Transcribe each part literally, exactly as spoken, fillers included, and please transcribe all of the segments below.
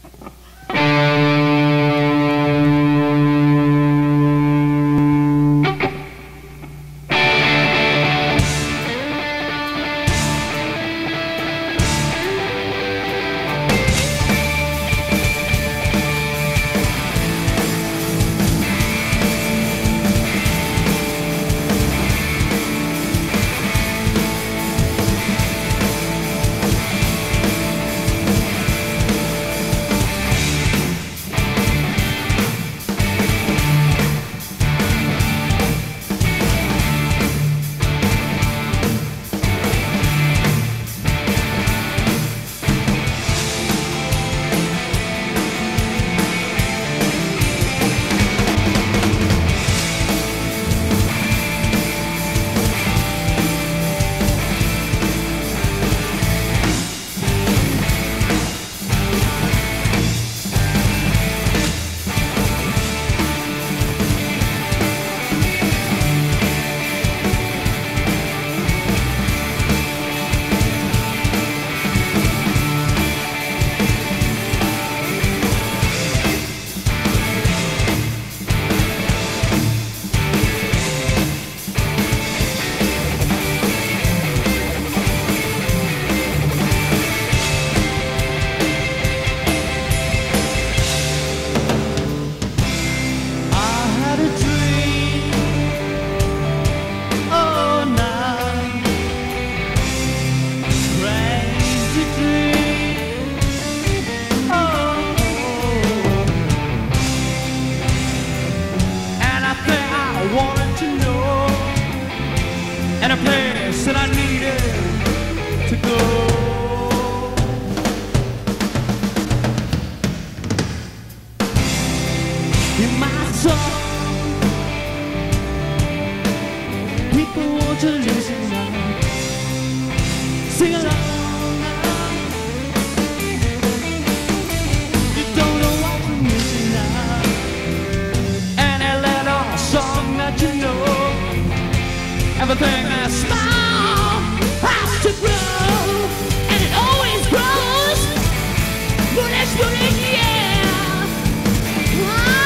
And a place that I needed to go. In my song, people want to listen now. Sing along now. You don't know what you're missing now. And a little song that you know. Everything that's small has to grow, and it always grows. But it's really, yeah. Wow.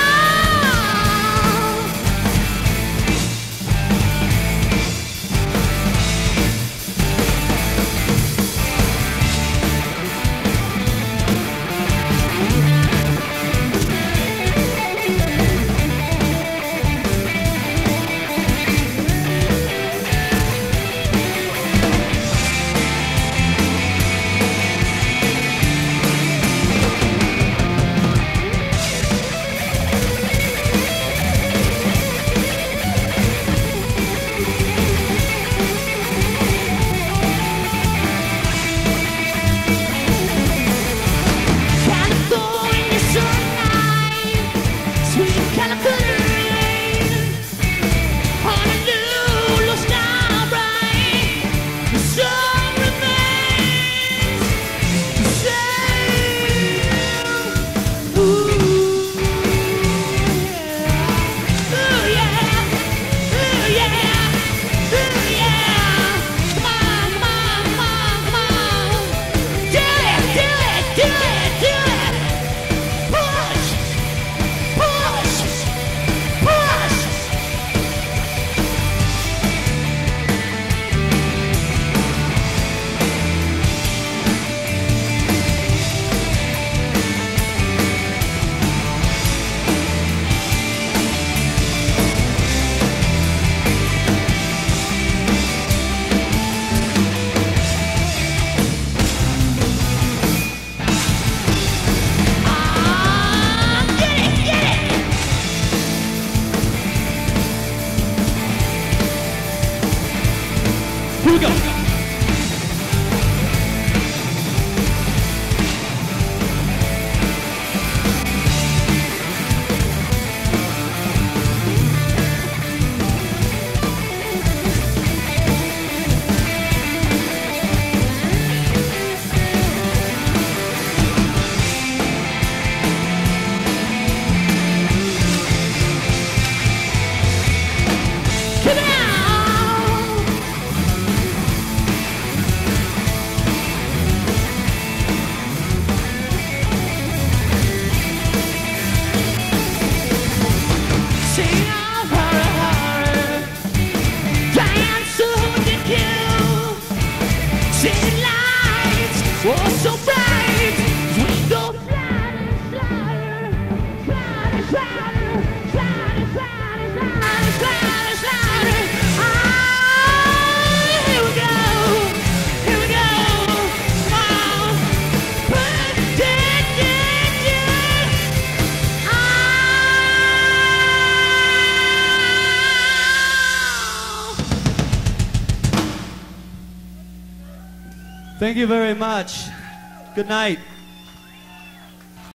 city lights were so bright. We go sliding, sliding, sliding, sliding, sliding, sliding, sliding, sliding, sliding. Ah, here we go, here we go. Wow. But did, did, did. Ah. Thank you very much. Good night.